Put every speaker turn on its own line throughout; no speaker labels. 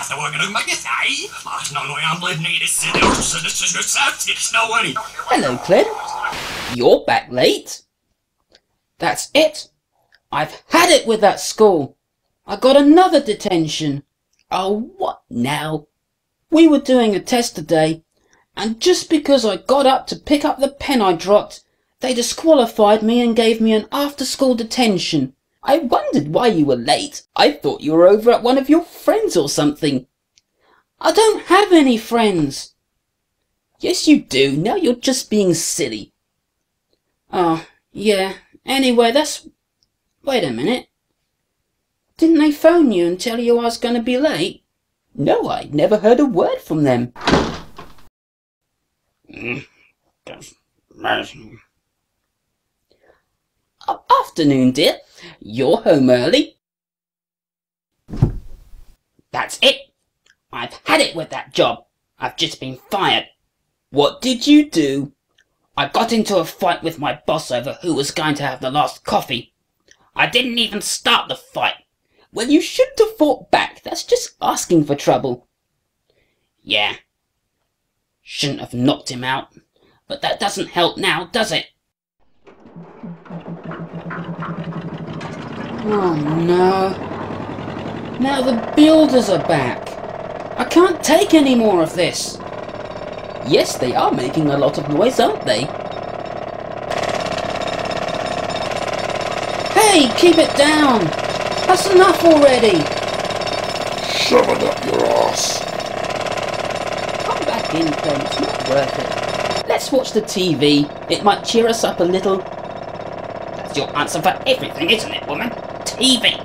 Hello, Clem. You're back late. That's it. I've had it with that school. I got another detention. Oh, what now? We were doing a test today, and just because I got up to pick up the pen I dropped, they disqualified me and gave me an after-school detention. I wondered why you were late. I thought you were over at one of your friends or something. I don't have any friends. Yes, you do. Now you're just being silly. Oh, yeah. Anyway, that's... Wait a minute. Didn't they phone you and tell you I was going to be late? No, I never heard a word from them. Afternoon, dear. You're home early. That's it. I've had it with that job. I've just been fired. What did you do? I got into a fight with my boss over who was going to have the last coffee. I didn't even start the fight. Well, you shouldn't have fought back. That's just asking for trouble. Yeah. Shouldn't have knocked him out. But that doesn't help now, does it? Oh no. Now the builders are back. I can't take any more of this. Yes, they are making a lot of noise, aren't they? Hey, keep it down! That's enough already!
Shove it up your arse.
Come back in, Clem, it's not worth it. Let's watch the TV. It might cheer us up a little. That's your answer for everything, isn't it, woman? TV!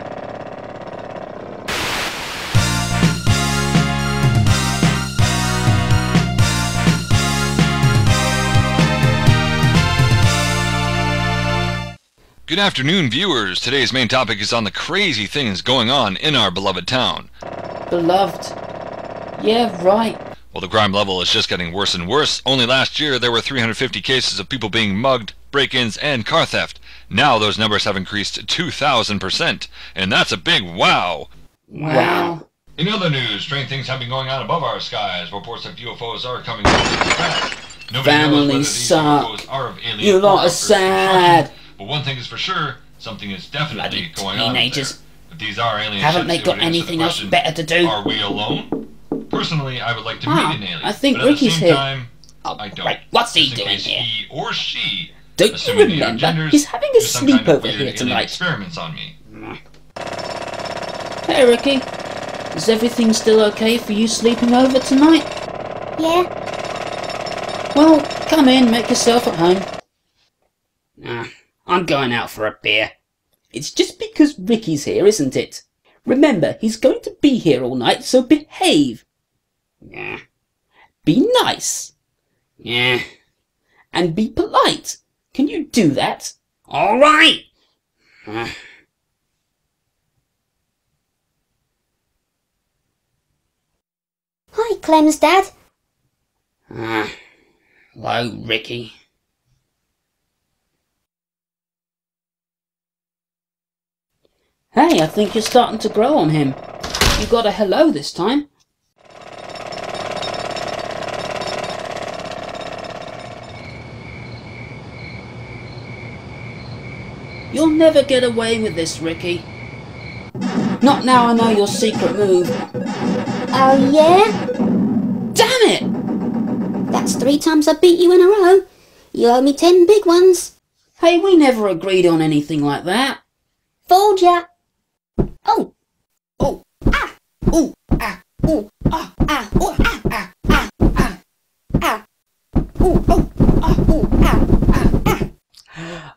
Good afternoon, viewers. Today's main topic is on the crazy things going on in our beloved town.
Beloved. Yeah, right.
Well, the crime level is just getting worse and worse. Only last year there were 350 cases of people being mugged, break-ins, and car theft. Now those numbers have increased 2,000%, and that's a big wow.
Wow.
In other news, strange things have been going on above our skies. Reports of UFOs are coming into fact. Nobody knows whether
Families
these
suck.
UFOs are of alien
You lot
or
are sad.
But one thing is for sure, something is definitely
Bloody
going on
teenagers.
there. If these are alien
Haven't they
ships, it
got
would answer the
anything else
question,
better to do?
Are we alone? Personally, I would like to meet an alien.
I think
but at the
Ricky's
same
here.
time,
Oh,
I don't.
right. What's he
Just in
doing
case
here?
He or she,
Don't you
assuming they are
remember?
genders,
He's having a
do some kind of
sleepover
weird
here
alien
tonight.
experiments on me.
Hey, Ricky. Is everything still okay for you sleeping over tonight?
Yeah.
Well, come in, make yourself at home. Nah, I'm going out for a beer. It's just because Ricky's here, isn't it? Remember, he's going to be here all night, so behave. Yeah. Be nice. Yeah. And be polite. Can you do that? All right.
Hi, Clem's dad.
Hello, Ricky. Hey, I think you're starting to grow on him. You got a hello this time. You'll never get away with this, Ricky. Not now I know your secret move.
Oh, yeah?
Damn it!
That's 3 times I beat you in a row. You owe me 10 big ones.
Hey, we never agreed on anything like that.
Fooled ya. Oh.
Oh.
Ah.
Ooh. Ah. Ooh. Ah.
Ah.
Ooh. Ah. Ah. Ah. Ah.
Ah.
Ooh. Oh. Ah. Ooh. Ah. Ah. Ah.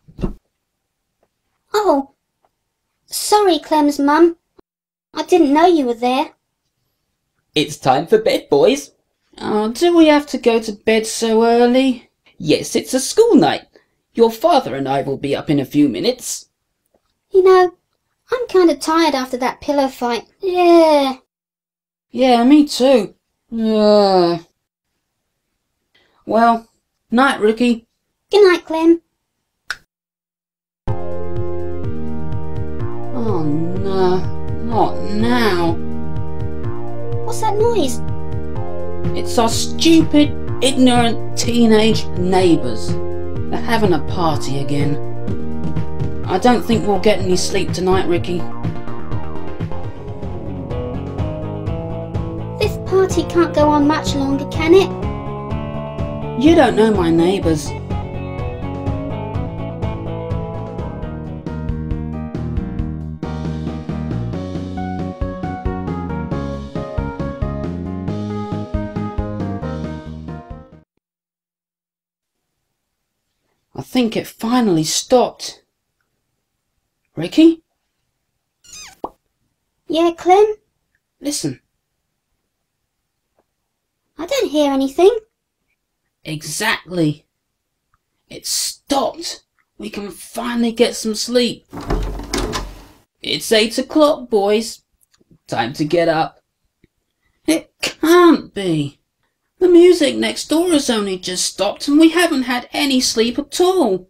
Oh. Sorry, Clem's mum. I didn't know you were there.
It's time for bed, boys. Oh, do we have to go to bed so early? Yes, it's a school night. Your father and I will be up in a few minutes.
You know, I'm kind of tired after that pillow fight. Yeah.
Yeah, me too. Well, night, Ricky.
Good night, Clem.
Oh no, not now.
What's that noise?
It's our stupid, ignorant teenage neighbours. They're having a party again. I don't think we'll get any sleep tonight, Ricky.
This party can't go on much longer, can it?
You don't know my neighbours. I think it finally stopped. Ricky?
Yeah, Clem?
Listen.
I don't hear anything.
Exactly. It stopped. We can finally get some sleep. It's 8 o'clock, boys. Time to get up. It can't be. The music next door has only just stopped and we haven't had any sleep at all.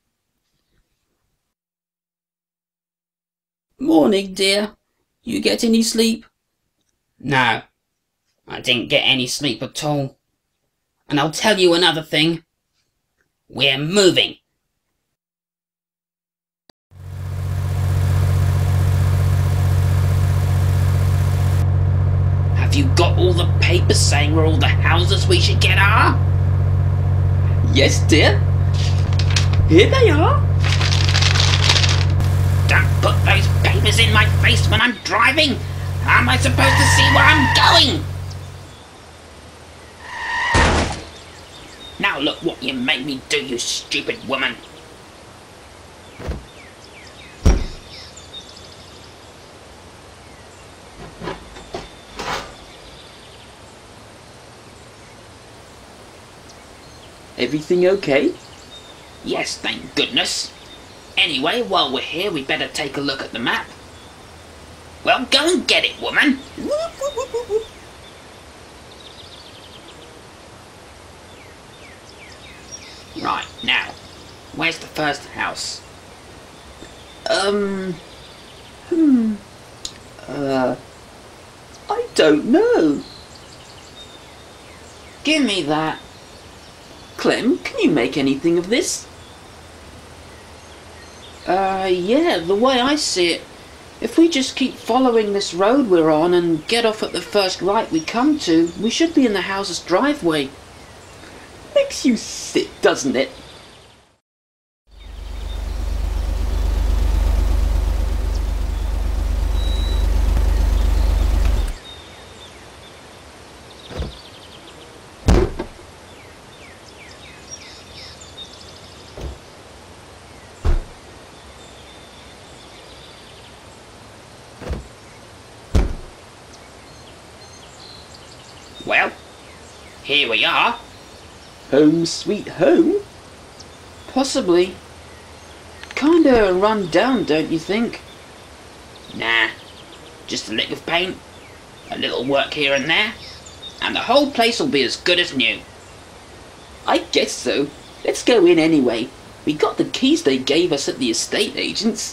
Morning, dear. You get any sleep? No, I didn't get any sleep at all. And I'll tell you another thing. We're moving. Have you got all the papers saying where all the houses we should get are? Yes, dear. Here they are. Don't put those papers in my face when I'm driving. How am I supposed to see where I'm going? Now look what you made me do, you stupid woman. Everything okay? Yes, thank goodness. Anyway, while we're here, we better take a look at the map. Well, go and get it, woman. Right, now, where's the first house? I don't know. Give me that. Clem, can you make anything of this? Yeah, the way I see it, if we just keep following this road we're on and get off at the first right we come to, we should be in the house's driveway. Makes you sick, doesn't it? Well, here we are. Home sweet home? Possibly. Kinda run down, don't you think? Nah, just a lick of paint, a little work here and there, and the whole place will be as good as new. I guess so. Let's go in anyway. We got the keys they gave us at the estate agents.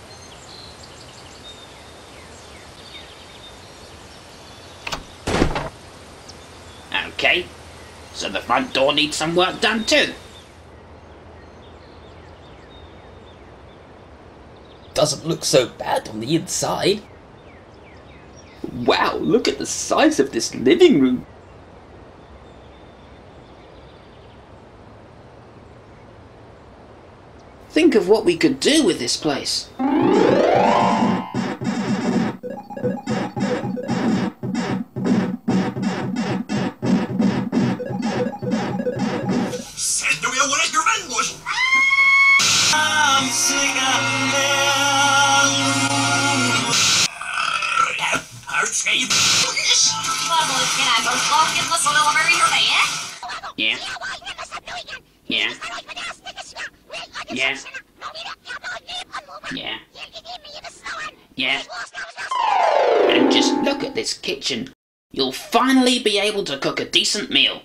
Okay, so the front door needs some work done too. Doesn't look so bad on the inside. Wow, look at the size of this living room. Think of what we could do with this place. Yeah. Yeah. Yeah. Yeah. Yeah. And just look at this kitchen. You'll finally be able to cook a decent meal.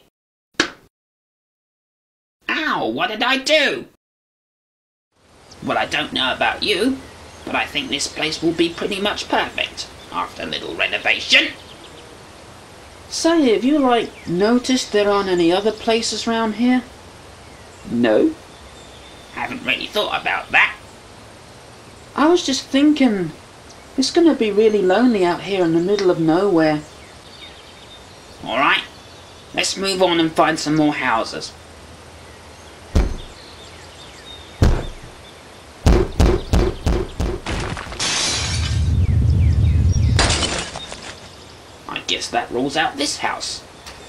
Ow, what did I do? Well, I don't know about you, but I think this place will be pretty much perfect after a little renovation. Say, have you, noticed there aren't any other places round here?
No. Haven't really thought about that.
I was just thinking, it's gonna be really lonely out here in the middle of nowhere.
Alright, let's move on and find some more houses. I guess that rules out this house.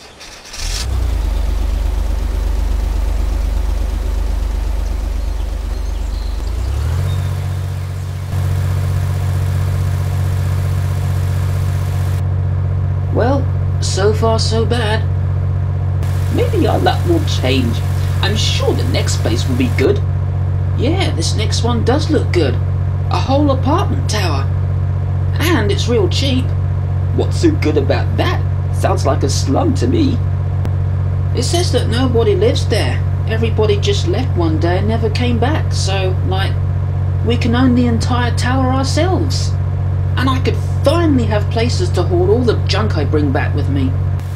Well, so far so bad.
Maybe our luck will change. I'm sure the next place will be good.
Yeah, this next one does look good. A whole apartment tower. And it's real cheap.
What's so good about that? Sounds like a slum to me.
It says that nobody lives there. Everybody just left one day and never came back. So, we can own the entire tower ourselves. And I could finally have places to hoard all the junk I bring back with me.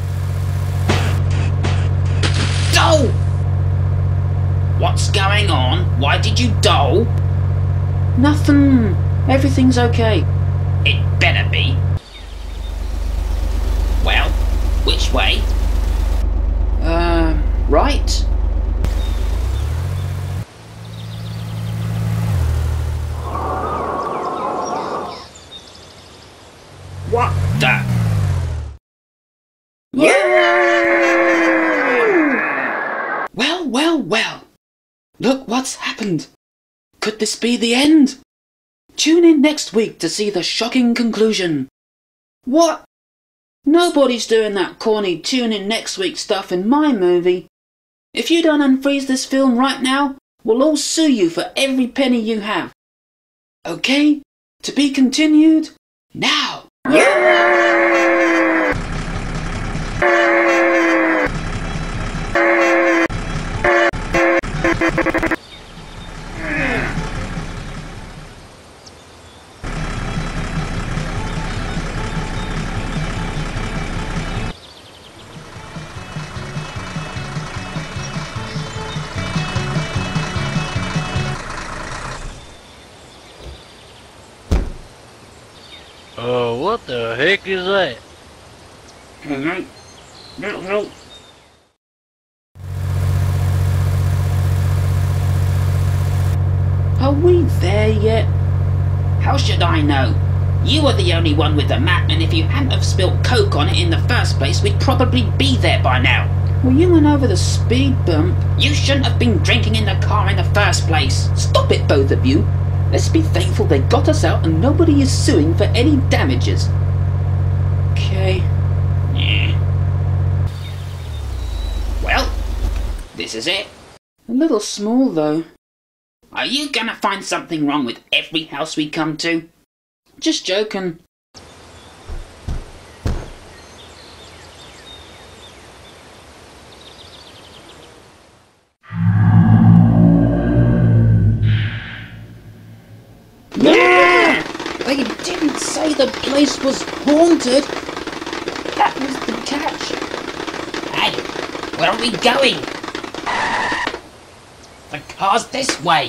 Dole! What's going on? Why did you dole?
Nothing. Everything's okay.
It better be. Well, which way?
Right.
What the?
Yeah! Well. Look what's happened. Could this be the end? Tune in next week to see the shocking conclusion. What? Nobody's doing that corny tune in next week stuff in my movie. If you don't unfreeze this film right now, we'll all sue you for every penny you have. Okay? To be continued now.
Oh, what the heck is that?
Are we there yet?
How should I know? You were the only one with the map, and if you hadn't have spilt coke on it in the first place, we'd probably be there by now.
Well, you went over the speed bump.
You shouldn't have been drinking in the car in the first place.
Stop it, both of you. Let's be thankful they got us out and nobody is suing for any damages. Okay.
Yeah. Well, this is it.
A little small, though.
Are you gonna find something wrong with every house we come to?
Just joking.
Yeah!
They didn't say the place was haunted. That was the catch.
Hey, where are we going? The car's this way.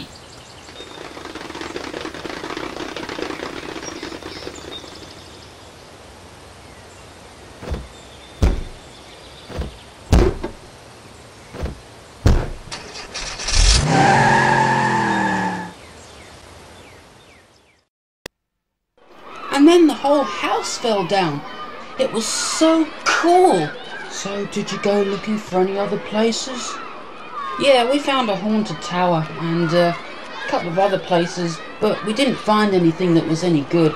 And then the whole house fell down. It was so cool. So did you go looking for any other places? Yeah, we found a haunted tower and a couple of other places, but we didn't find anything that was any good.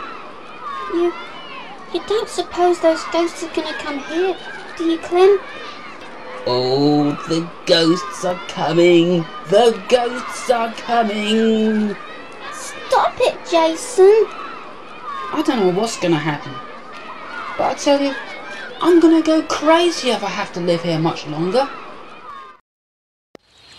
You don't suppose those ghosts are gonna come here, do you, Clem?
Oh, the ghosts are coming! The ghosts are coming!
Stop it, Jason!
I don't know what's gonna happen, but I tell you, I'm gonna go crazy if I have to live here much longer.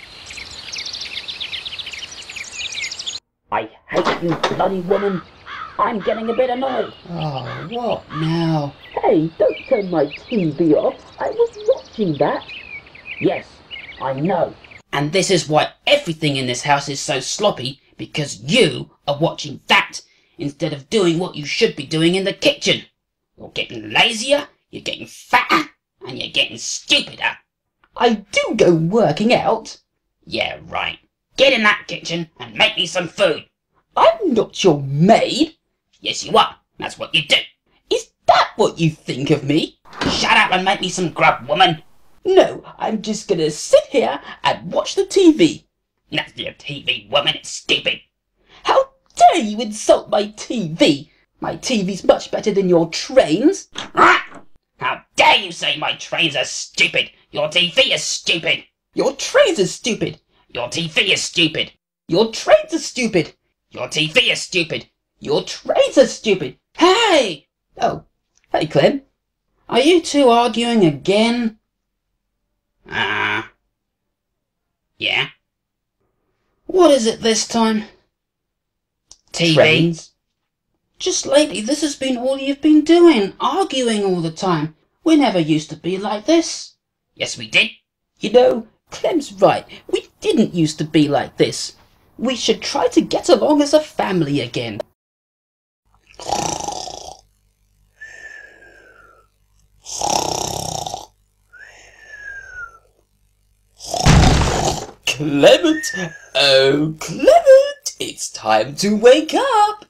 I hate you, bloody woman. I'm getting a bit annoyed.
Oh, what now?
Hey, don't turn my TV off. I was watching that. Yes, I know. And this is why everything in this house is so sloppy, because you are watching that instead of doing what you should be doing in the kitchen. You're getting lazier, you're getting fatter, and you're getting stupider. I do go working out. Yeah, right. Get in that kitchen and make me some food. I'm not your maid. Yes, you are. That's what you do. Is that what you think of me? Shut up and make me some grub, woman. No, I'm just gonna sit here and watch the TV. That's your TV, woman. It's stupid. How dare you insult my TV? My TV's much better than your trains. How dare you say my trains are stupid? Your TV is stupid. Your trains are stupid. Your TV is stupid. Your trains are stupid. Your TV is stupid. Your trains are stupid. Hey! Oh, hey, Clem. Are you two arguing again? Yeah. What is it this time? TV. Trains. Just lately, this has been all you've been doing, arguing all the time. We never used to be like this. Yes, we did. You know, Clem's right. We didn't used to be like this. We should try to get along as a family again. Clement! Oh, Clement! It's time to wake up!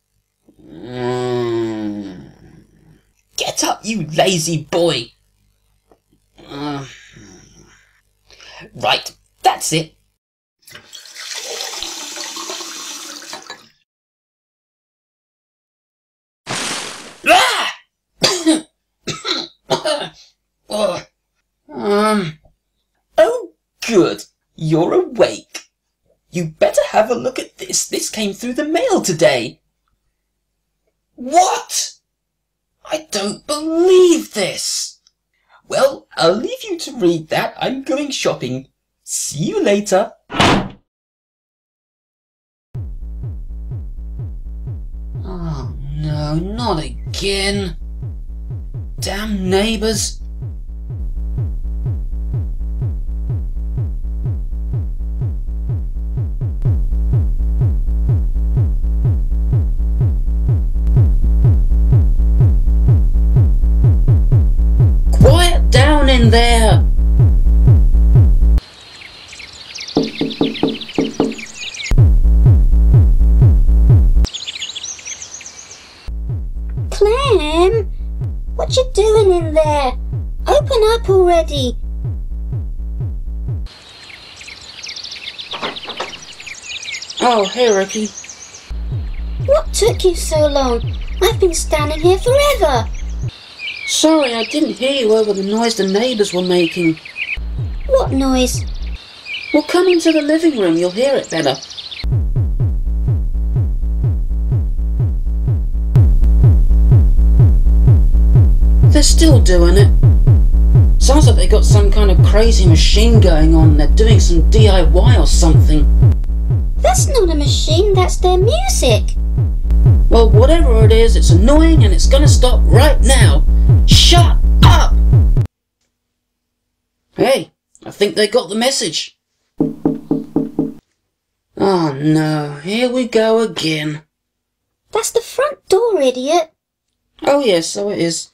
Get up, you lazy boy! Right, that's it. Oh, good. You're awake. You better have a look at this. This came through the mail today. What? I don't believe this. Well, I'll leave you to read that. I'm going shopping. See you later. Oh no, not again. Damn neighbours. Quiet down in there!
Clem, what you doing in there? Open up already.
Oh, hey, Ricky.
What took you so long? I've been standing here forever.
Sorry, I didn't hear you over the noise the neighbours were making.
What noise?
Well, come into the living room, you'll hear it better. They're still doing it. Sounds like they got some kind of crazy machine going on. They're doing some DIY or something.
That's not a machine, that's their music.
Well, whatever it is, it's annoying and it's gonna stop right now. Shut up! Hey, I think they got the message. Oh no, here we go again.
That's the front door, idiot.
Oh yes, so it is.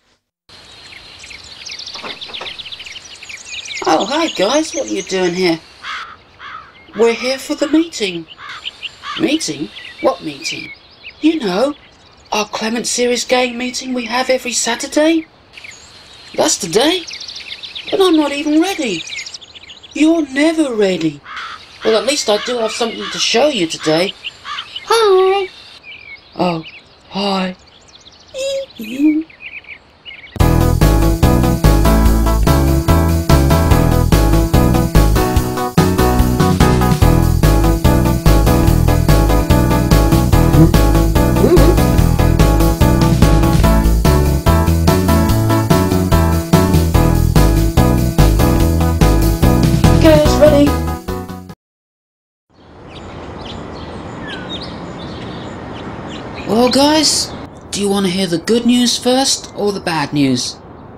Oh, hi guys, what are you doing here? We're here for the meeting. Meeting? What meeting? You know, our Clement Series Gang meeting we have every Saturday. That's today? But I'm not even ready. You're never ready. Well, at least I do have something to show you today.
Hi.
Oh, hi. Guys, ready? Well guys, do you want to hear the good news first or the bad news?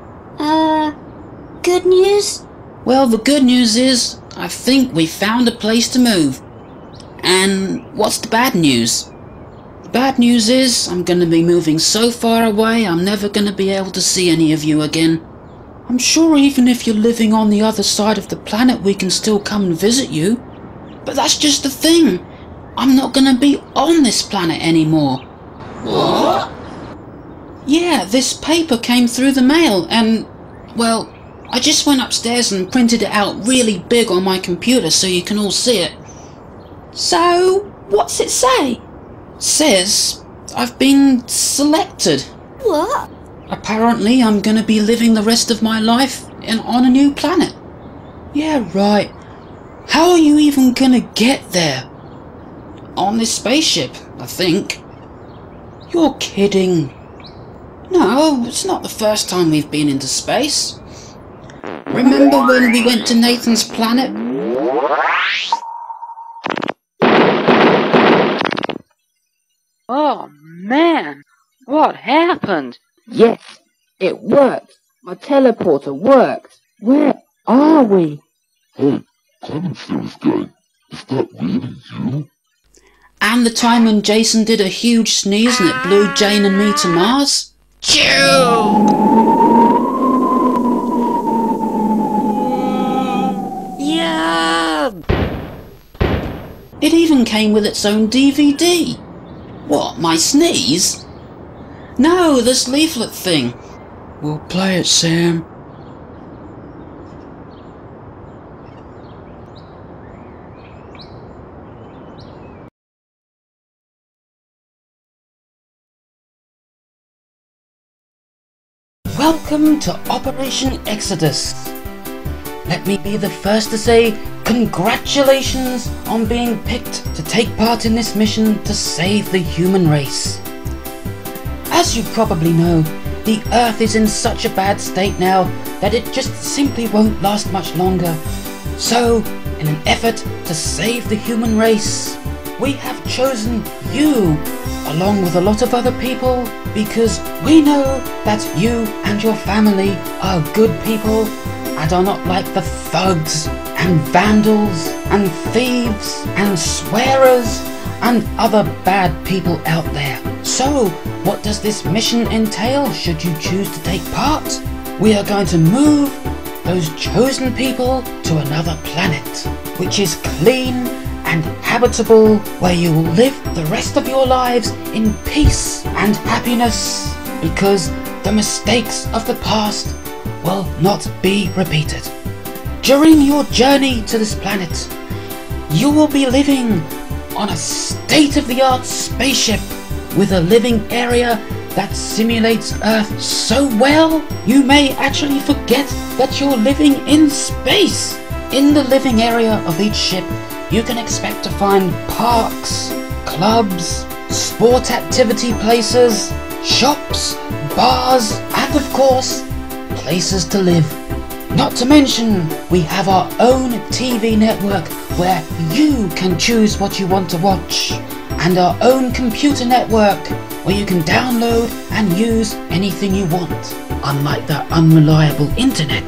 Good news?
Well, the good news is, I think we found a place to move. And what's the bad news? The bad news is, I'm going to be moving so far away I'm never going to be able to see any of you again. I'm sure even if you're living on the other side of the planet we can still come and visit you. But that's just the thing. I'm not going to be on this planet anymore.
What?
Yeah, this paper came through the mail and, well, I just went upstairs and printed it out really big on my computer so you can all see it.
So, what's it say?
Says I've been selected.
What?
Apparently I'm going to be living the rest of my life on a new planet. Yeah, right. How are you even going to get there? On this spaceship, I think. You're kidding. No, it's not the first time we've been into space. Remember when we went to Nathan's planet?
Oh man, what happened?
Yes, it worked. My teleporter worked. Where are we?
Hey, Clement feels good. Is that really you?
And the time when Jason did a huge sneeze and it blew Jane and me to Mars?
Yeah!
It even came with its own DVD. What, my sneeze? No, this leaflet thing. We'll play it, Sam. Welcome to Operation Exodus. Let me be the first to say congratulations on being picked to take part in this mission to save the human race. As you probably know, the Earth is in such a bad state now that it just simply won't last much longer. So, in an effort to save the human race, we have chosen you, along with a lot of other people, because we know that you and your family are good people and are not like the thugs and vandals and thieves and swearers and other bad people out there. So, what does this mission entail should you choose to take part? We are going to move those chosen people to another planet, which is clean and habitable, where you will live the rest of your lives in peace and happiness, because the mistakes of the past will not be repeated. During your journey to this planet, you will be living on a state-of-the-art spaceship with a living area that simulates Earth so well, you may actually forget that you're living in space. In the living area of each ship, you can expect to find parks, clubs, sport activity places, shops, bars, and of course, places to live. Not to mention, we have our own TV network where you can choose what you want to watch, and our own computer network where you can download and use anything you want, unlike that unreliable internet.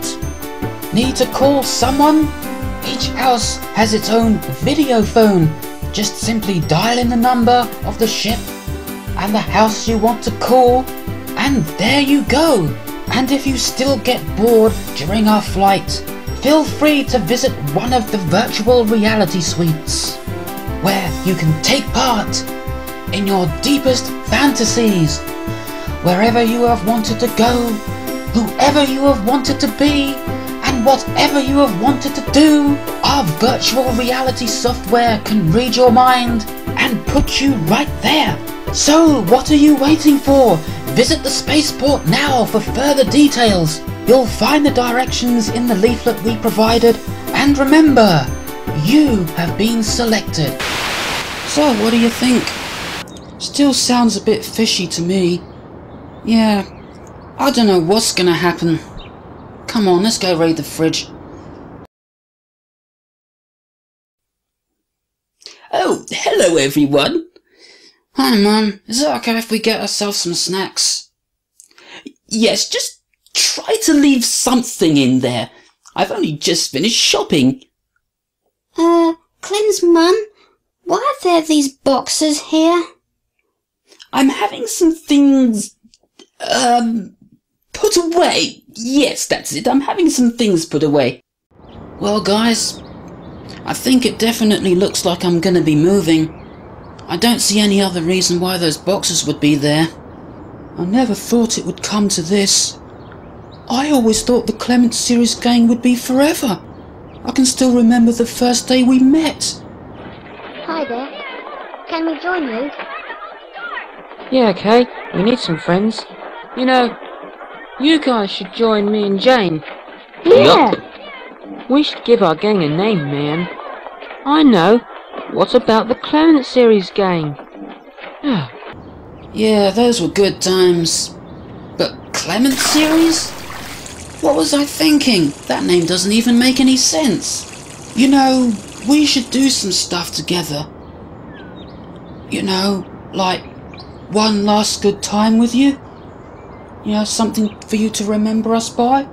Need to call someone? Each house has its own video phone. Just simply dial in the number of the ship and the house you want to call, and there you go. And if you still get bored during our flight, feel free to visit one of the virtual reality suites, where you can take part in your deepest fantasies, wherever you have wanted to go, whoever you have wanted to be, and whatever you have wanted to do. Our virtual reality software can read your mind and put you right there. So what are you waiting for? Visit the spaceport now for further details. You'll find the directions in the leaflet we provided, and remember, you have been selected. So what do you think? Still sounds a bit fishy to me. Yeah, I don't know what's gonna happen. Come on, let's go raid the fridge.
Oh, hello everyone.
Hi, Mum. Is it okay if we get ourselves some snacks? Yes, just try to leave something in there. I've only just finished shopping.
Clem's mum, why are there these boxes here?
I'm having some things, put away. Yes, that's it. I'm having some things put away. Well, guys, I think it definitely looks like I'm gonna be moving. I don't see any other reason why those boxes would be there. I never thought it would come to this. I always thought the Clement series gang would be forever. I can still remember the first day we met.
Hi there. Can we join you?
Yeah, okay. We need some friends. You know, you guys should join me and Jane.
Yeah.
We should give our gang a name, man. I know. What about the Clement series gang?
Yeah, those were good times. But Clement series? What was I thinking? That name doesn't even make any sense. You know, we should do some stuff together. You know, like one last good time with you. You know, something for you to remember us by.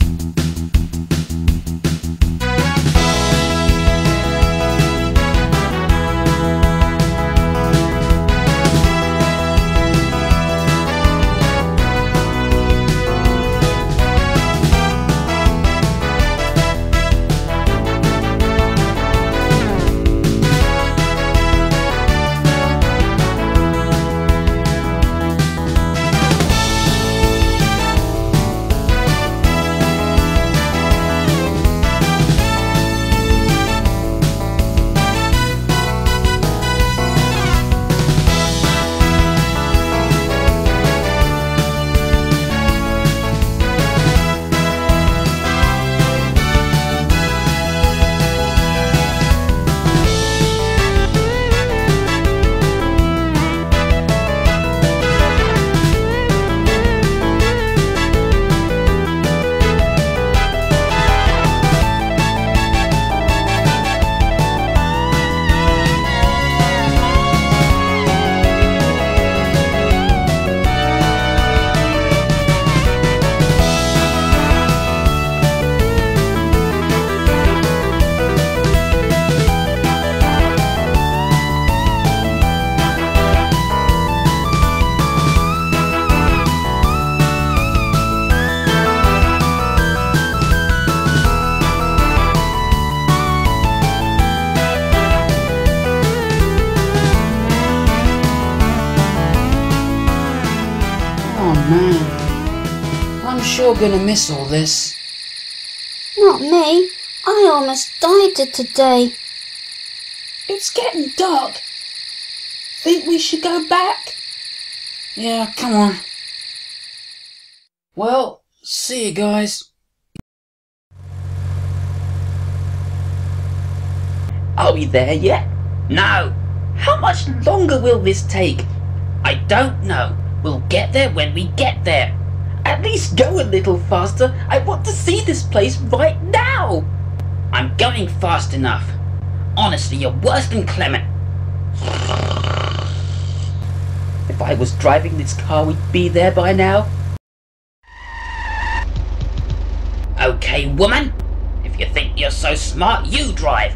Man, I'm sure gonna miss all this.
Not me. I almost died today.
It's getting dark. Think we should go back? Yeah, come on. Well, see you guys. Are we there yet? No. How much longer will this take? I don't know. We'll get there when we get there. At least go a little faster. I want to see this place right now. I'm going fast enough. Honestly, you're worse than Clement. If I was driving this car, we'd be there by now. Okay, woman. If you think you're so smart, you drive.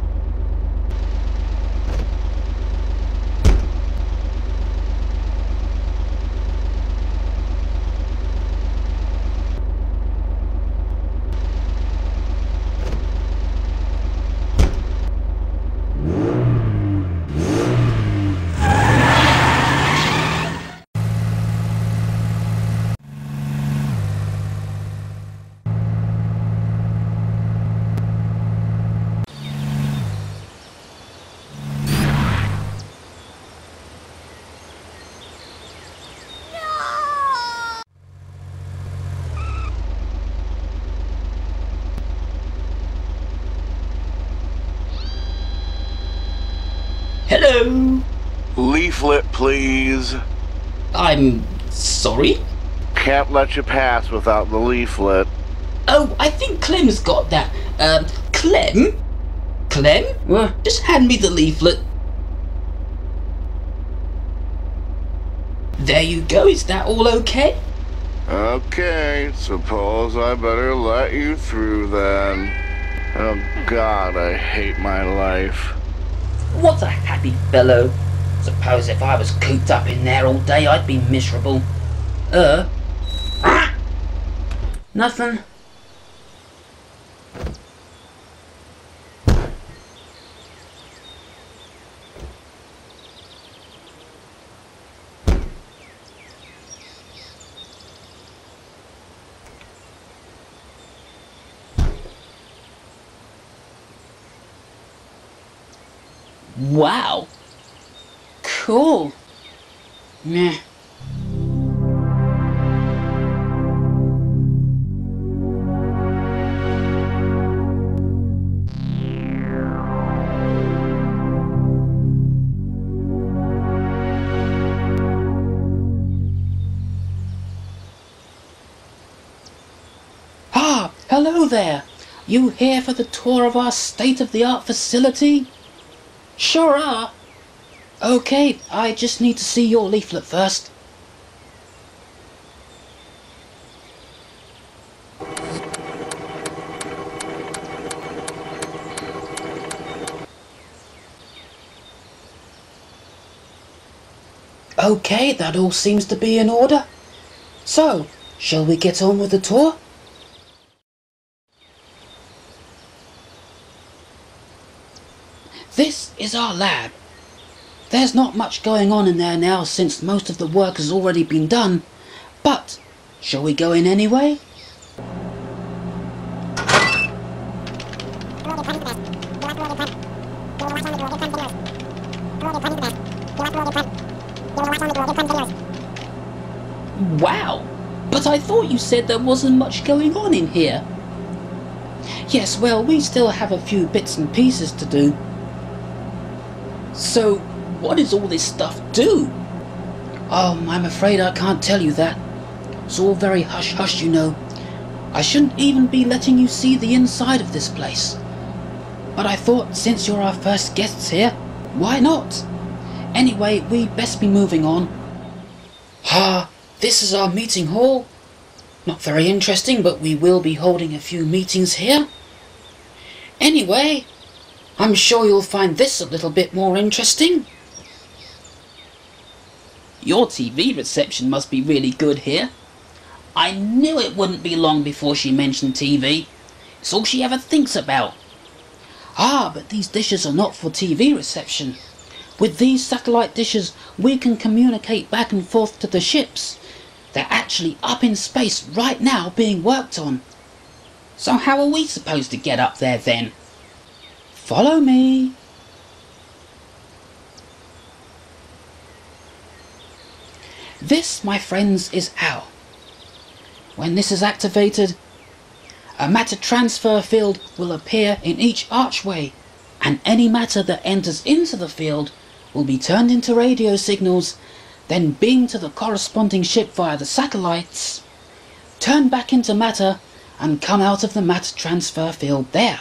Hello.
Leaflet, please.
I'm sorry?
Can't let you pass without the leaflet.
Oh, I think Clem's got that. Clem? Clem? Well, just hand me the leaflet. There you go, is that all okay?
Okay, suppose I better let you through then. Oh God, I hate my life.
What a happy fellow. Suppose if I was cooped up in there all day, I'd be miserable. Nothing.
Wow. Cool. Meh. Ah, hello there. You here for the tour of our state-of-the-art facility? Sure are. Okay, I just need to see your leaflet first. Okay, that all seems to be in order. So, shall we get on with the tour? This is our lab. There's not much going on in there now since most of the work has already been done, but shall we go in anyway? Wow, but I thought you said there wasn't much going on in here. Yes, well, we still have a few bits and pieces to do. So, what does all this stuff do? Oh, I'm afraid I can't tell you that. It's all very hush-hush, you know. I shouldn't even be letting you see the inside of this place. But I thought, since you're our first guests here, why not? Anyway, we'd best be moving on. This is our meeting hall. Not very interesting, but we will be holding a few meetings here. Anyway, I'm sure you'll find this a little bit more interesting. Your TV reception must be really good here. I knew it wouldn't be long before she mentioned TV. It's all she ever thinks about. But these dishes are not for TV reception. With these satellite dishes, we can communicate back and forth to the ships. They're actually up in space right now being worked on. So how are we supposed to get up there then? Follow me. This, my friends, is how. When this is activated, a matter transfer field will appear in each archway, and any matter that enters into the field will be turned into radio signals, then beamed to the corresponding ship via the satellites, turn back into matter, and come out of the matter transfer field there.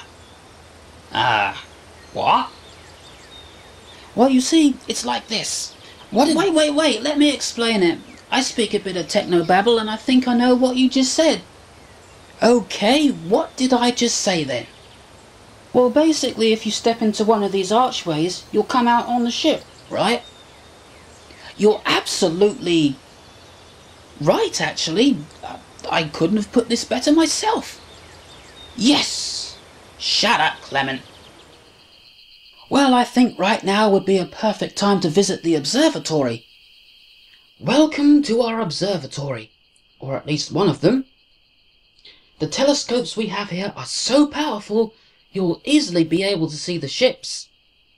What? Well, you see, it's like this. Wait, let me explain it. I speak a bit of technobabble and I think I know what you just said. Okay, what did I just say then? Well, basically, if you step into one of these archways, you'll come out on the ship, right? You're absolutely right, actually. I couldn't have put this better myself. Yes! Shut up, Clement. Well, I think right now would be a perfect time to visit the observatory. Welcome to our observatory, or at least one of them. The telescopes we have here are so powerful, you'll easily be able to see the ships.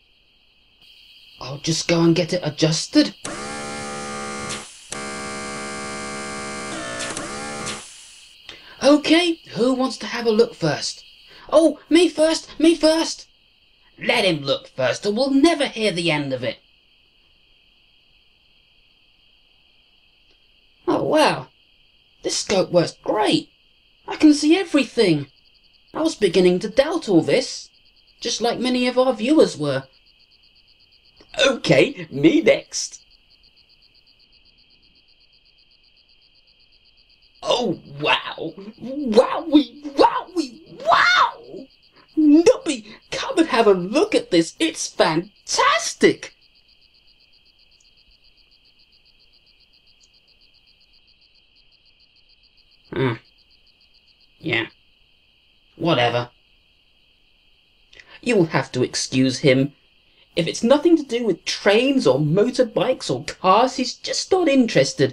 I'll just go and get it adjusted. Okay, who wants to have a look first? Oh, me first! Let him look first or we'll never hear the end of it. Oh wow, this scope works great. I can see everything. I was beginning to doubt all this, just like many of our viewers were. Okay, me next.
Oh, wow! Wowie! Wowie! Wow! Nubby, come and have a look at this. It's fantastic! Yeah. Whatever. You'll have to excuse him. If it's nothing to do with trains or motorbikes or cars, he's just not interested.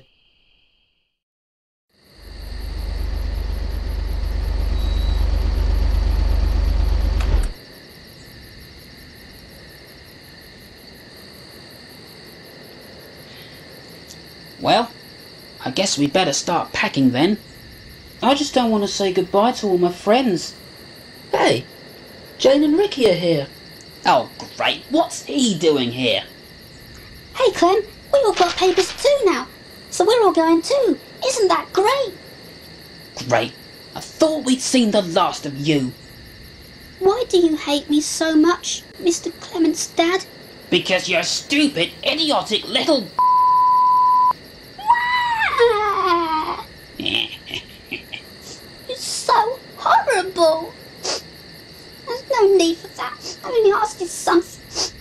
Well, I guess we'd better start packing then. I just don't want to say goodbye to all my friends. Hey, Jane and Ricky are here. Oh, great. What's he doing here?
Hey Clem, we all got papers too now, so we're all going too. Isn't that great?
Great. I thought we'd seen the last of you.
Why do you hate me so much, Mr. Clement's dad?
Because you're stupid, idiotic little...
It's so horrible. There's no need for that. I only asked you something.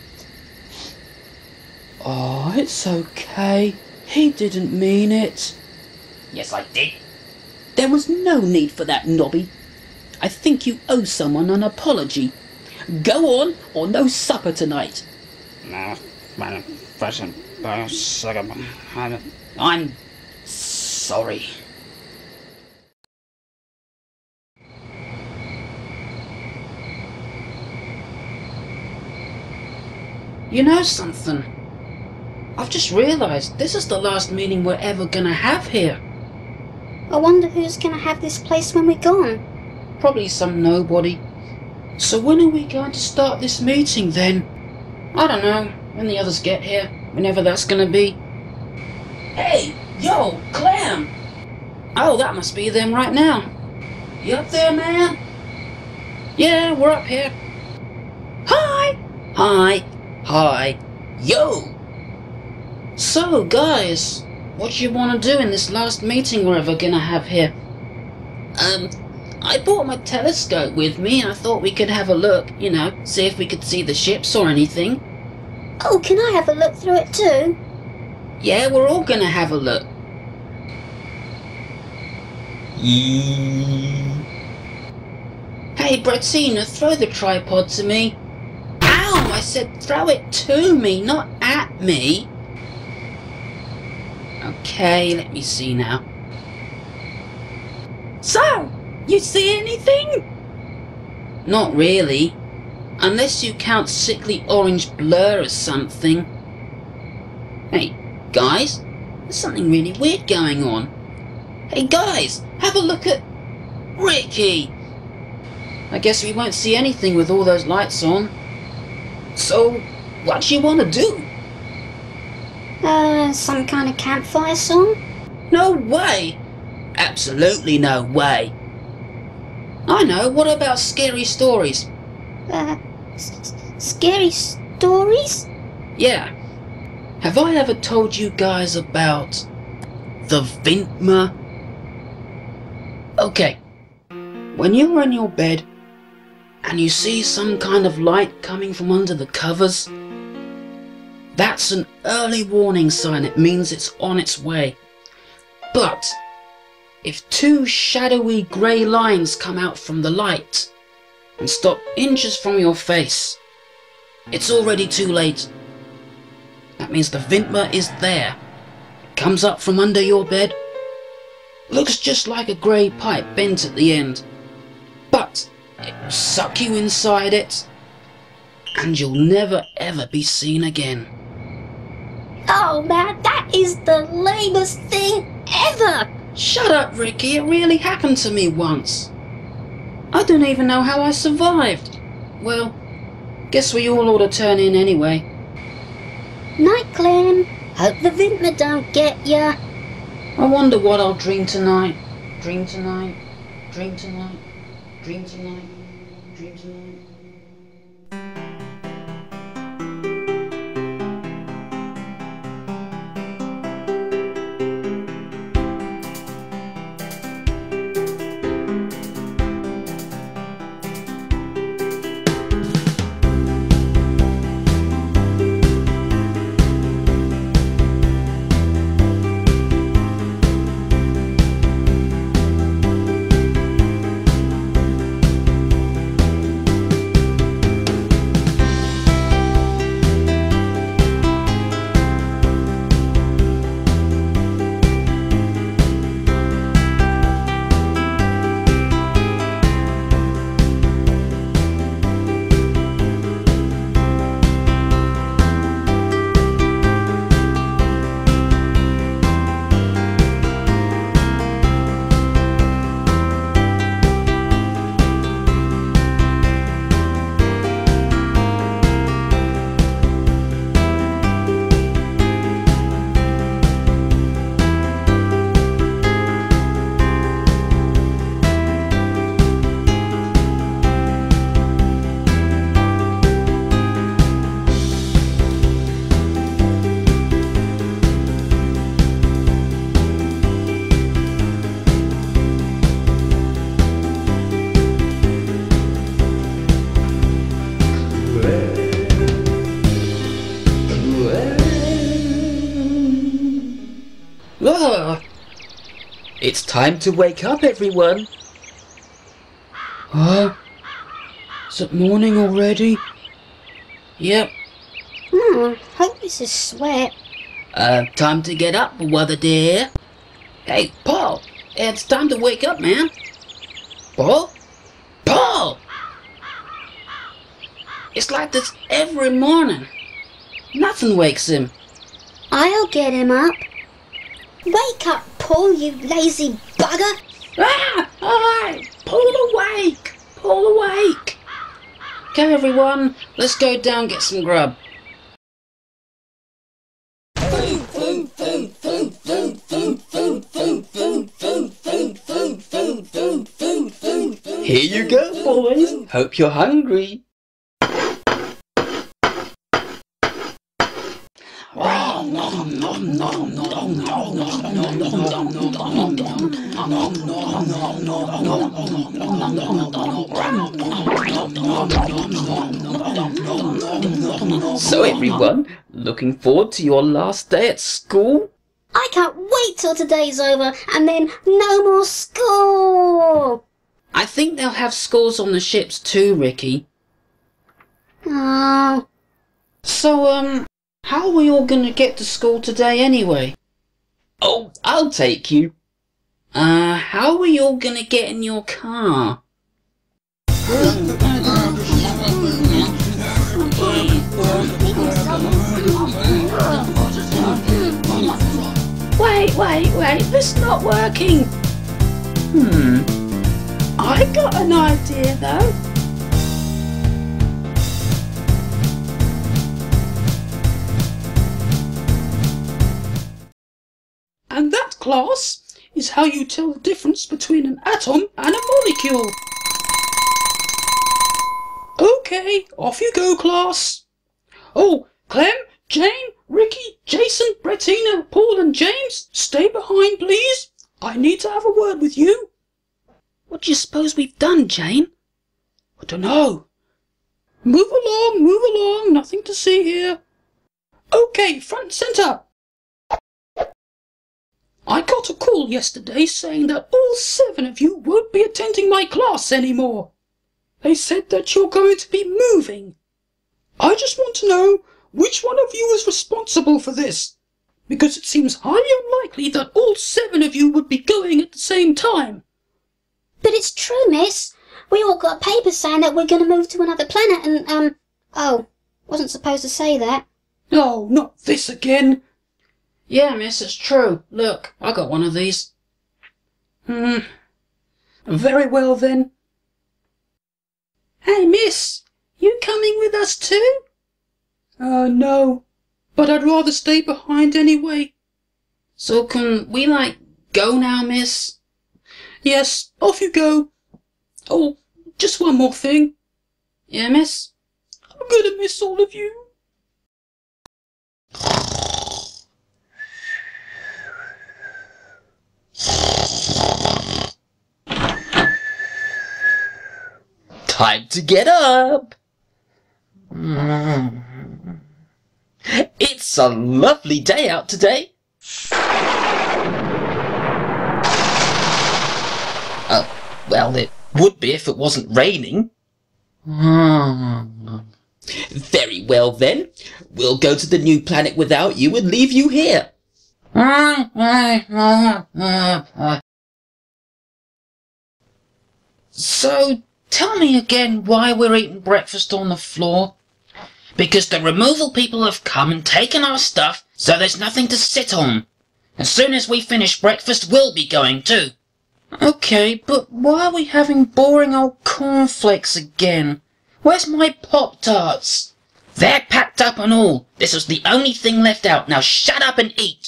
Oh, it's okay. He didn't mean it. Yes, I did. There was no need for that, Nobby. I think you owe someone an apology. Go on, or no supper tonight. I'm sorry. You know something? I've just realised this is the last meeting we're ever gonna have here.
I wonder who's gonna have this place when we're gone.
Probably some nobody. So when are we going to start this meeting then? I don't know, when the others get here, whenever that's gonna be. Hey, yo, Clem! Oh, that must be them right now. You up there, man? Yeah, we're up here. Hi! Hi! Hi! Yo! So, guys, what do you want to do in this last meeting we're ever gonna have here? I brought my telescope with me. I thought we could have a look, you know, see if we could see the ships or anything.
Oh, can I have a look through it too?
Yeah, we're all gonna have a look. Hey, Brettina, throw the tripod to me. Ow! I said throw it to me, not at me. Okay, let me see now. So, you see anything? Not really. Unless you count sickly orange blur as something. Hey, guys, there's something really weird going on. Hey guys, have a look at Ricky. I guess we won't see anything with all those lights on. So, what do you want to do?
Some kind of campfire song?
No way! Absolutely no way. I know, what about scary stories?
Scary stories?
Yeah. Have I ever told you guys about the Vintma? Okay. When you're in your bed and you see some kind of light coming from under the covers, that's an early warning sign. It means it's on its way. But if two shadowy grey lines come out from the light and stop inches from your face, it's already too late. That means the Vintma is there. It comes up from under your bed. Looks just like a grey pipe bent at the end. But it will suck you inside it, and you'll never ever be seen again.
Oh man, that is the lamest thing ever!
Shut up, Ricky, it really happened to me once. I don't even know how I survived. Well, guess we all ought to turn in anyway.
Night, Clem. Hope the Vintma don't get ya.
I wonder what I'll dream tonight. Dream tonight. Dream tonight. Dream tonight. Dream tonight.
It's time to wake up, everyone. Huh? Is it morning already? Yep.
Hope this is sweat.
Time to get up, brother dear. Hey, Paul, it's time to wake up, man. Paul? Paul! It's like this every morning. Nothing wakes him.
I'll get him up. Wake up, Paul, you lazy bugger.
Ah! Alright! Paul awake! Paul awake! Okay, everyone, let's go down and get some grub. Here you go, boys. Hope you're hungry. So everyone, looking forward to your last day at school?
I can't wait till today's over and then no more school.
I think they'll have schools on the ships too, Ricky.
Oh.
So, how are we all gonna get to school today anyway? Oh, I'll take you. How are we all gonna get in your car? Wait, this is not working. I got an idea though. And that, class, is how you tell the difference between an atom and a molecule. Okay, off you go, class. Oh, Clem, Jane, Ricky, Jason, Bettina, Paul and James, stay behind, please. I need to have a word with you. What do you suppose we've done, Jane? I don't know. Move along, nothing to see here. Okay, front and centre. I got a call yesterday saying that all 7 of you won't be attending my class anymore. They said that you're going to be moving. I just want to know which one of you is responsible for this, because it seems highly unlikely that all 7 of you would be going at the same time.
But it's true, miss. We all got a paper saying that we're going to move to another planet and, oh, wasn't supposed to say that.
Oh, not this again. Yeah, miss, it's true. Look, I got one of these. Very well then. Hey, miss, you coming with us too? No, but I'd rather stay behind anyway. So can we, go now, miss? Yes, off you go. Oh, just one more thing. Yeah, miss? I'm gonna miss all of you. Time to get up. It's a lovely day out today. Well, it would be if it wasn't raining. Very well then. We'll go to the new planet without you and leave you here. So, tell me again why we're eating breakfast on the floor. Because the removal people have come and taken our stuff, so there's nothing to sit on. As soon as we finish breakfast, we'll be going too. Okay, but why are we having boring old cornflakes again? Where's my Pop-Tarts? They're packed up and all. This was the only thing left out. Now shut up and eat.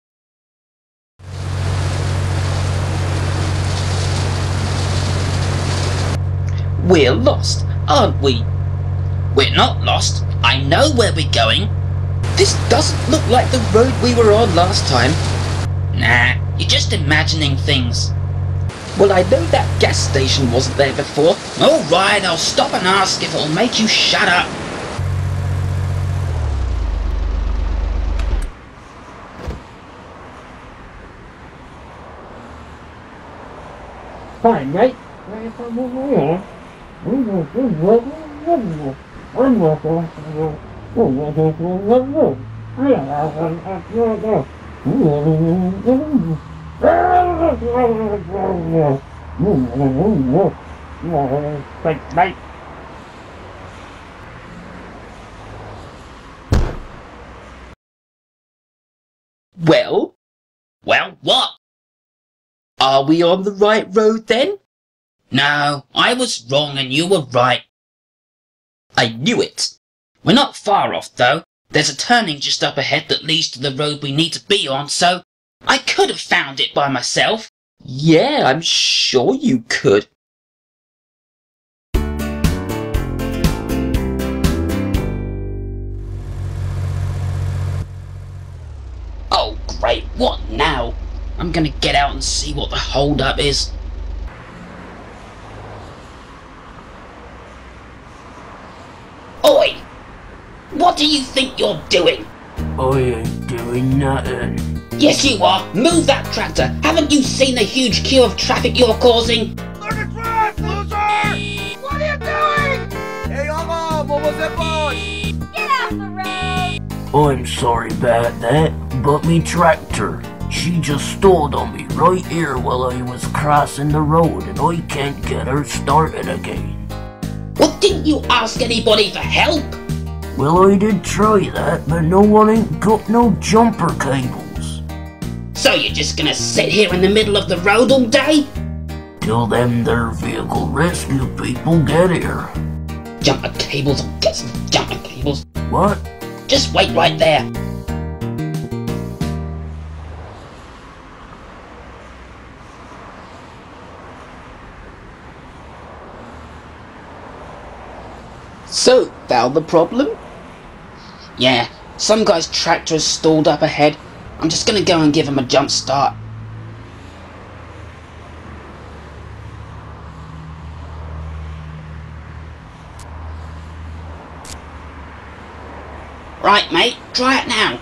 We're lost, aren't we? We're not lost. I know where we're going. This doesn't look like the road we were on last time. Nah, you're just imagining things. Well, I know that gas station wasn't there before. Alright, I'll stop and ask if it'll make you shut up.
Hi, mate. Thanks, mate.
Well, what? Are we on the right road then? No, I was wrong and you were right. I knew it. We're not far off though. There's a turning just up ahead that leads to the road we need to be on, so I could have found it by myself. Yeah, I'm sure you could. Oh great, what now? I'm gonna get out and see what the hold-up is. Oi! What do you think you're doing?
I ain't doing nothing.
Yes you are! Move that tractor! Haven't you seen the huge queue of traffic you're causing?
Look at track, loser! What are you doing? Hey, Amo, momos.
Get off the road!
I'm sorry about that, but me tractor, she just stalled on me right here while I was crossing the road and I can't get her started again.
Well, didn't you ask anybody for help?
Well, I did try that, but no one ain't got no jumper cables.
So you're just gonna sit here in the middle of the road all day?
Till them their vehicle rescue people get here.
Jumper cables, I'll get some jumper cables.
What?
Just wait right there. So, found the problem? Yeah, some guy's tractor is stalled up ahead. I'm just gonna go and give him a jump start. Right, mate, try it now.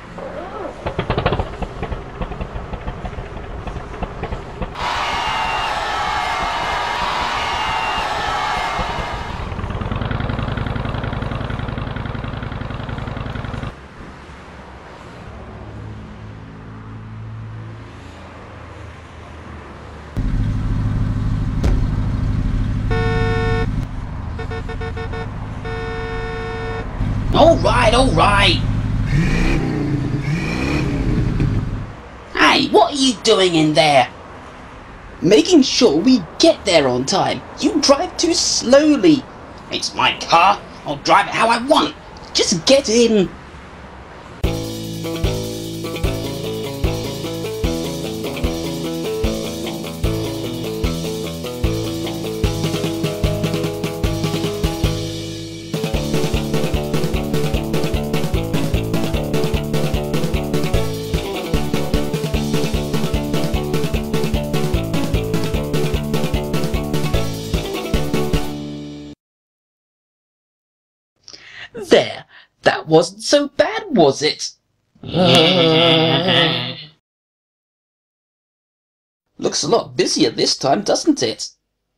Alright. Hey, what are you doing in there? Making sure we get there on time. You drive too slowly. It's my car. I'll drive it how I want. Just get in. There, that wasn't so bad, was it? Looks a lot busier this time, doesn't it?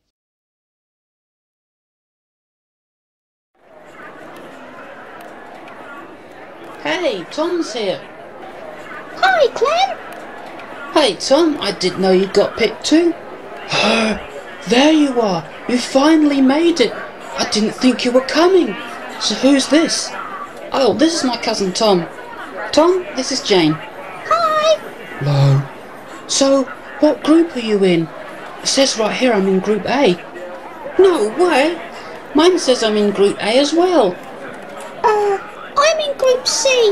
Hey, Tom's here.
Hi, Clem!
Hey, Tom, I didn't know you got picked too. There you are. You finally made it. I didn't think you were coming. So who's this? Oh, this is my cousin Tom. Tom, this is Jane.
Hi!
Hello. So, what group are you in? It says right here I'm in Group A. No way! Mine says I'm in Group A as well.
I'm in Group C.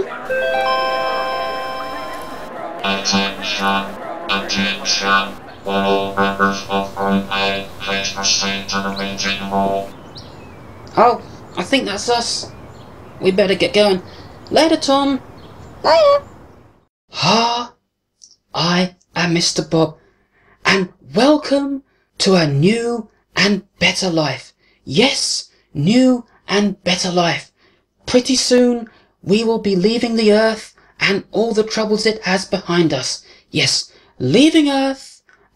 Attention. All members of Group A, please proceed to the meeting hall.
Oh, I think that's us. We better get going. Later, Tom.
Later.
Hi, I am Mr. Bob, and welcome to a new and better life. Yes, new and better life. Pretty soon, we will be leaving the earth and all the troubles it has behind us. Yes, leaving Earth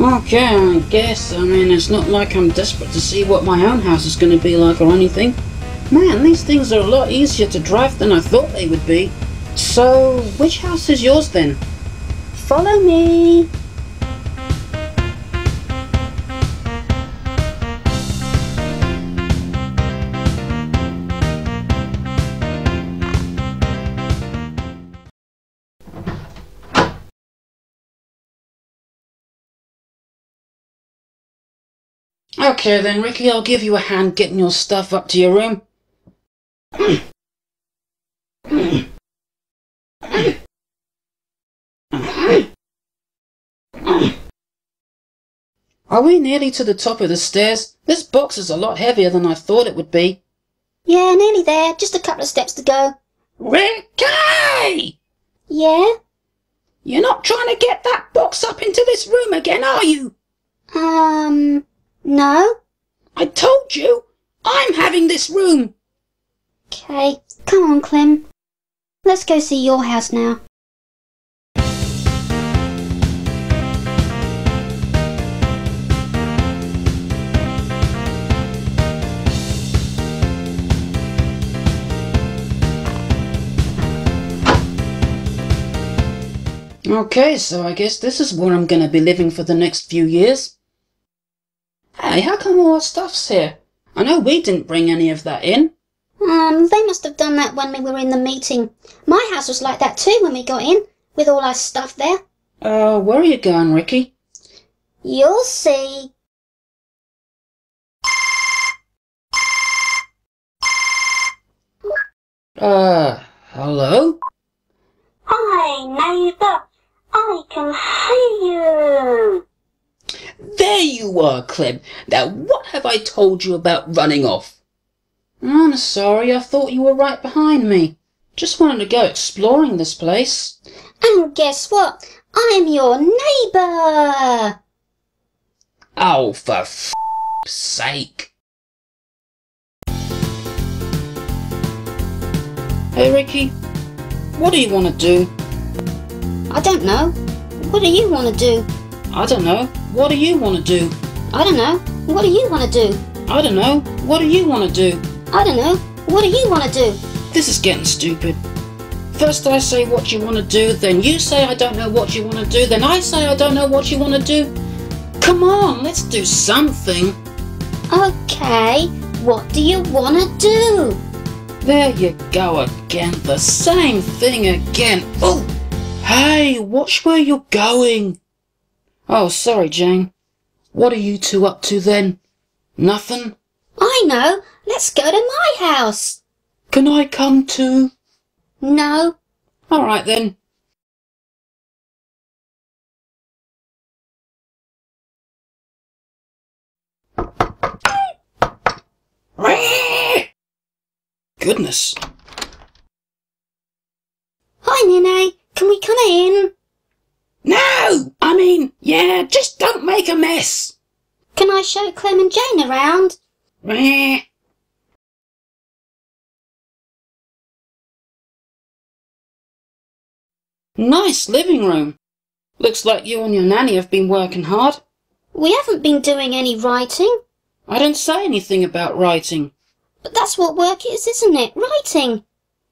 Okay, I guess. I mean, it's not like I'm desperate to see what my own house is going to be like or anything. Man, these things are a lot easier to drive than I thought they would be. So, which house is yours then?
Follow me.
Okay then, Ricky, I'll give you a hand getting your stuff up to your room. Are we nearly to the top of the stairs? This box is a lot heavier than I thought it would be.
Yeah, nearly there. Just a couple of steps to go.
Ricky!
Yeah?
You're not trying to get that box up into this room again, are you?
No?
I told you! I'm having this room!
Okay, come on, Clem. Let's go see your house now.
Okay, so I guess this is where I'm gonna be living for the next few years. Hey, how come all our stuff's here? I know we didn't bring any of that in.
They must have done that when we were in the meeting. My house was like that too when we got in, with all our stuff there.
Where are you going, Ricky?
You'll see.
Hello?
Hi, neighbour. I can see you.
There you are, Clem. Now what have I told you about running off? I'm sorry, I thought you were right behind me. Just wanted to go exploring this place.
And guess what? I'm your neighbour.
Oh, for f***'s sake. Hey, Ricky. What do you want to do?
I don't know. What do you want to do?
I don't know. What do you want to do?
I don't know. What do you want to do?
I don't know. What do you want to do?
I don't know. What do you want to do?
This is getting stupid. First I say what you want to do, then you say I don't know what you want to do, then I say I don't know what you want to do. Come on, let's do something.
Okay, what do you want to do?
There you go again, the same thing again. Oh, hey, watch where you're going. Oh, sorry, Jane. What are you two up to then? Nothing?
I know. Let's go to my house.
Can I come too?
No.
All right then. Goodness.
Hi, Nene. Can we come in?
No! Yeah, just don't make a mess.
Can I show Clem and Jane around?
Nice living room. Looks like you and your nanny have been working hard.
We haven't been doing any writing.
I didn't say anything about writing.
But that's what work is, isn't it? Writing.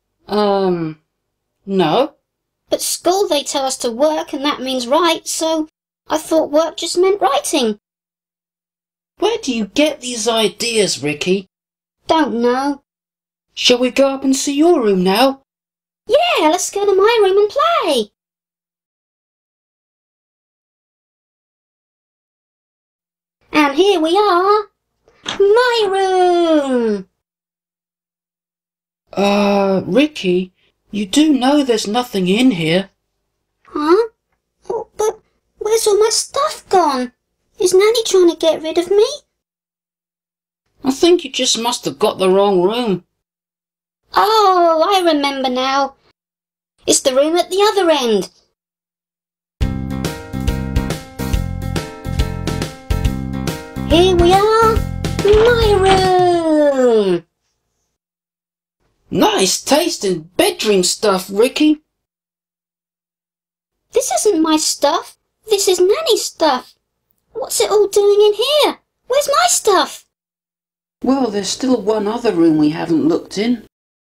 No.
At school they tell us to work and that means write, so I thought work just meant writing.
Where do you get these ideas, Ricky?
Don't know.
Shall we go up and see your room now?
Yeah, let's go to my room and play. And here we are. My room.
Ricky, you do know there's nothing in here.
Huh? Oh, but where's all my stuff gone? Is Nanny trying to get rid of me?
I think you just must have got the wrong room.
Oh, I remember now. It's the room at the other end. Here we are. My room.
Nice taste in bedroom stuff, Ricky.
This isn't my stuff. This is Nanny's stuff. What's it all doing in here? Where's my stuff?
Well, there's still one other room we haven't looked in.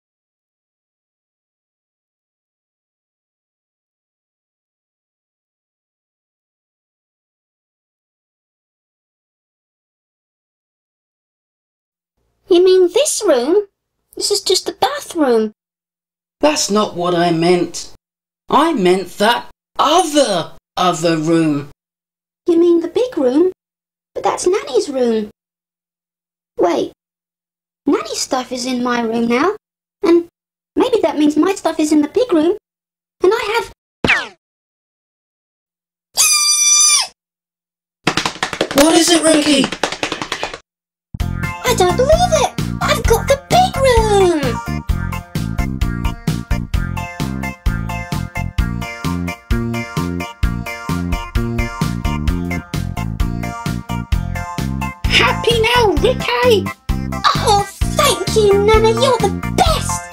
You mean this room? This is just the bathroom.
That's not what I meant. I meant that other room.
You mean the big room? But that's Nanny's room. Wait, Nanny's stuff is in my room now, and maybe that means my stuff is in the big room, and I have...
What is it, Ricky?
I don't believe it! I've got the big room!
Happy now, Ricky?
Oh, thank you, Nana, you're the best!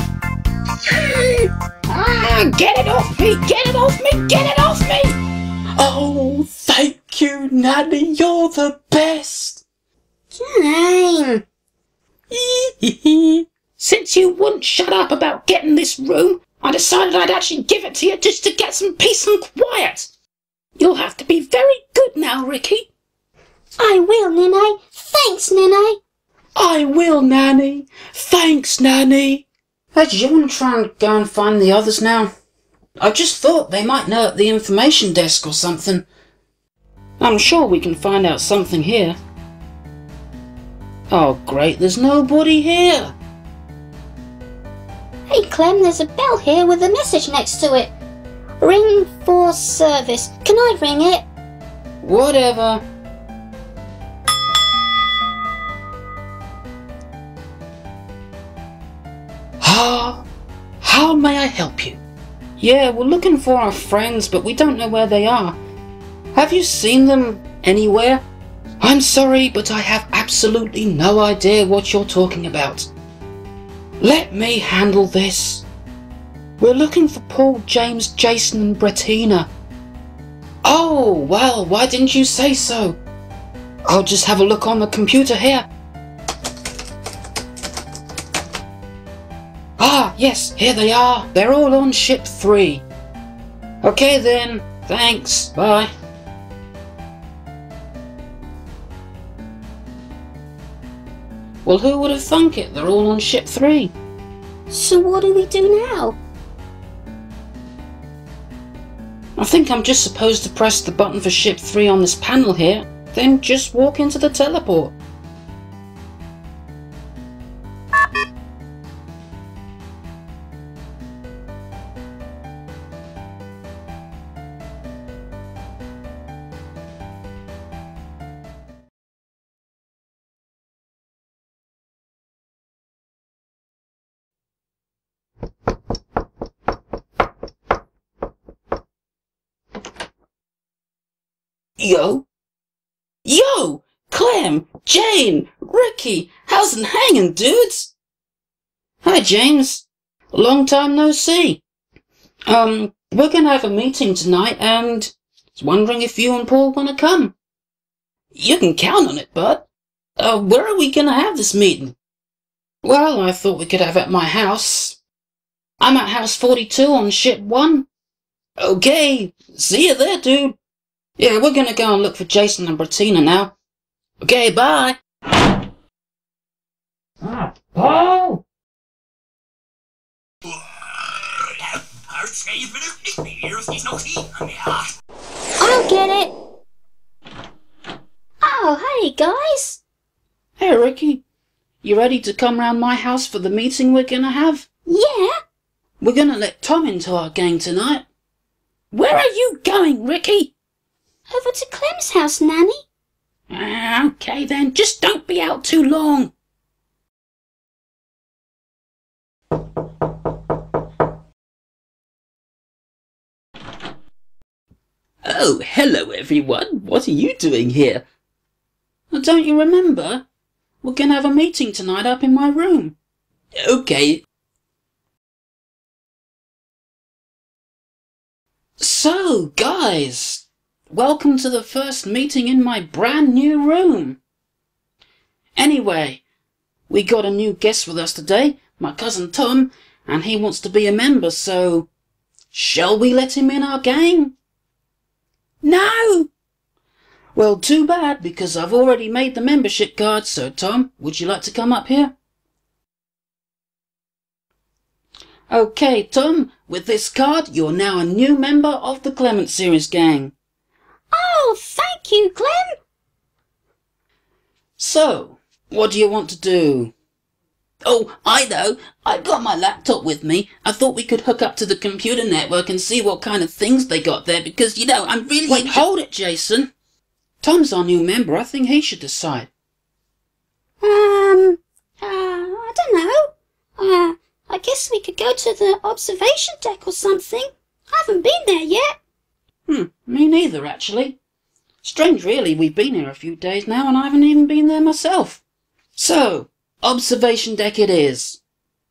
Get it off me! Get it off me! Get it off me! Oh, thank you, Nanny, you're the best!
Jane!
Since you wouldn't shut up about getting this room, I decided I'd actually give it to you just to get some peace and quiet. You'll have to be very good now, Ricky.
I will, Nene. Thanks, Nene.
I will, Nanny. Thanks, Nanny. Hey, do you want to try and go and find the others now? I just thought they might know at the information desk or something. I'm sure we can find out something here. Oh, great, there's nobody here.
Hey, Clem, there's a bell here with a message next to it. Ring for service. Can I ring it?
Whatever. How may I help you? Yeah, we're looking for our friends, but we don't know where they are. Have you seen them anywhere? I'm sorry, but I have absolutely no idea what you're talking about. Let me handle this. We're looking for Paul, James, Jason and Bettina. Oh, well, why didn't you say so? I'll just have a look on the computer here. Ah, yes, here they are. They're all on ship 3. Okay then, thanks, bye. Well, who would have thunk it? They're all on ship 3.
So what do we do now?
I think I'm just supposed to press the button for ship 3 on this panel here, then just walk into the teleport. Yo, Clem, Jane, Ricky, how's it hanging, dudes? Hi, James. Long time no see. We're gonna have a meeting tonight, and I was wondering if you and Paul wanna come. You can count on it, bud. Where are we gonna have this meeting? Well, I thought we could have it at my house. I'm at house 42 on ship 1. Okay, see you there, dude. Yeah, we're gonna go and look for Jason and Bettina now. Okay, bye. Paul!
I'll get it. Oh, hey, guys.
Hey, Ricky. You ready to come round my house for the meeting we're gonna have?
Yeah.
We're gonna let Tom into our gang tonight. Where are you going, Ricky?
Over to Clem's house, Nanny.
Okay then, just don't be out too long. Oh, hello everyone. What are you doing here? Don't you remember? We're gonna have a meeting tonight up in my room. Okay. So, guys, Welcome to the first meeting in my brand new room. Anyway, we got a new guest with us today, my cousin Tom, and he wants to be a member, so shall we let him in our gang? No! Well, too bad, because I've already made the membership card, so Tom, would you like to come up here? Okay, Tom, with this card, you're now a new member of the Clement Series gang.
Oh, thank you, Clem.
So, what do you want to do? Oh, I know. I've got my laptop with me. I thought we could hook up to the computer network and see what kind of things they got there because, you know, I'm really... Wait, hold it, Jason. Tom's our new member. I think he should decide.
I don't know. I guess we could go to the observation deck or something. I haven't been there yet.
Me neither, actually. Strange, really. We've been here a few days now and I haven't even been there myself. So, observation deck it is.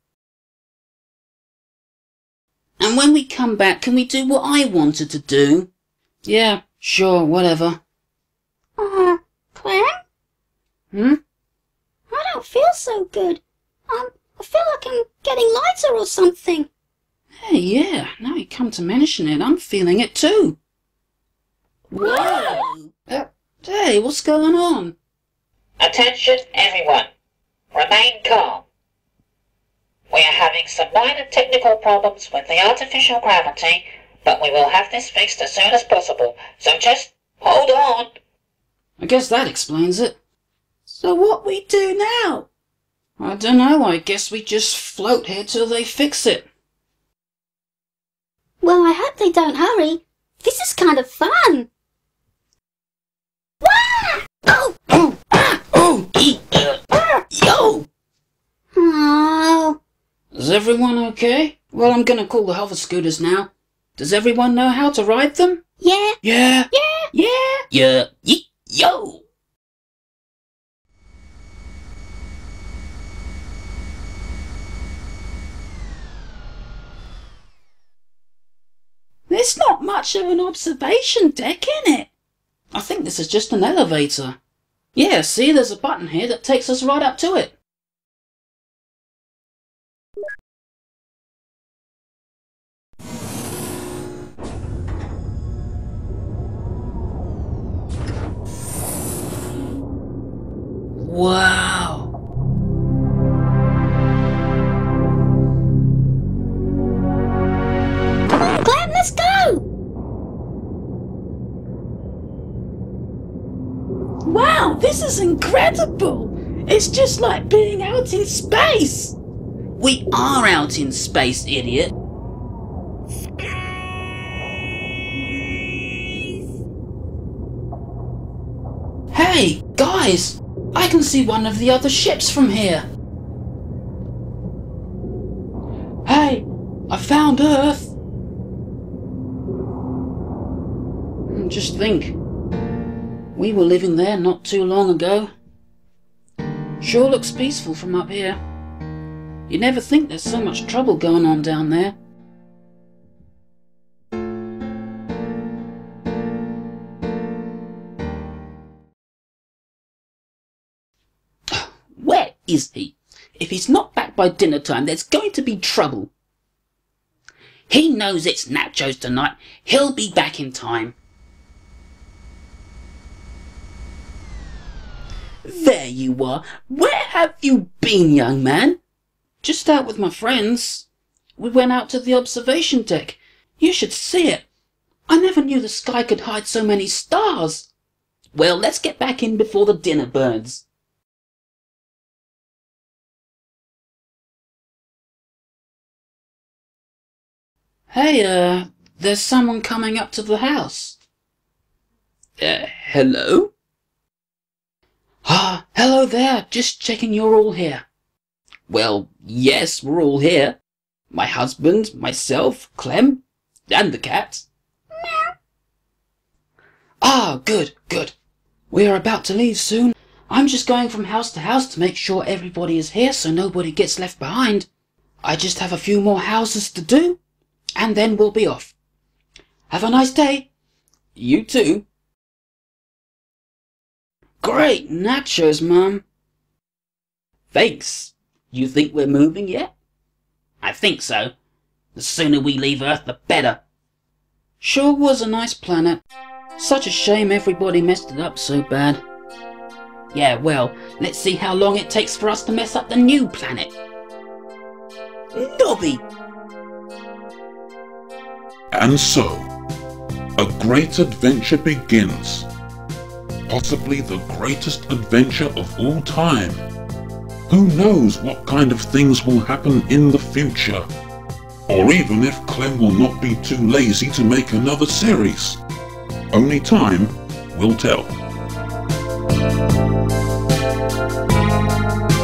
And when we come back, can we do what I wanted to do? Yeah, sure, whatever.
Clem? I don't feel so good. I feel like I'm getting lighter or something.
Hey, yeah, now you come to mention it, I'm feeling it too.
Whoa!
Hey, what's going on?
Attention everyone. Remain calm. We are having some minor technical problems with the artificial gravity, but we will have this fixed as soon as possible, so just hold on.
I guess that explains it. So what we do now? I don't know, I guess we just float here till they fix it.
Well, I hope they don't hurry. This is kind of fun. Wah!
Oh! Oh! Ah! Oh! Yo!
Oh.
Is everyone okay? Well, I'm gonna call the hover scooters now. Does everyone know how to ride them?
Yeah.
Yeah.
Yeah.
Yeah. Yeah. Yo! There's not much of an observation deck in it. I think this is just an elevator. Yeah, see, there's a button here that takes us right up to it. Wow.
Come on, Clem, let's go!
Wow, this is incredible! It's just like being out in space! We are out in space, idiot! Hey, guys! I can see one of the other ships from here! Hey, I found Earth! Just think. We were living there not too long ago. Sure looks peaceful from up here. You never think there's so much trouble going on down there. Where is he? If he's not back by dinner time, there's going to be trouble. He knows it's nachos tonight. He'll be back in time. There you are. Where have you been, young man? Just out with my friends. We went out to the observation deck. You should see it. I never knew the sky could hide so many stars. Well, let's get back in before the dinner burns. Hey, there's someone coming up to the house. Hello? Ah, hello there, just checking you're all here. Well, yes, we're all here. My husband, myself, Clem, and the cat.
Meow.
Ah, good, good. We are about to leave soon. I'm just going from house to house to make sure everybody is here so nobody gets left behind. I just have a few more houses to do, and then we'll be off. Have a nice day. You too. Great nachos, Mum. Thanks. You think we're moving yet? I think so. The sooner we leave Earth, the better. Sure was a nice planet. Such a shame everybody messed it up so bad. Yeah, well, let's see how long it takes for us to mess up the new planet. Nobby!
And so, a great adventure begins. Possibly the greatest adventure of all time. Who knows what kind of things will happen in the future? Or even if Clem will not be too lazy to make another series. Only time will tell.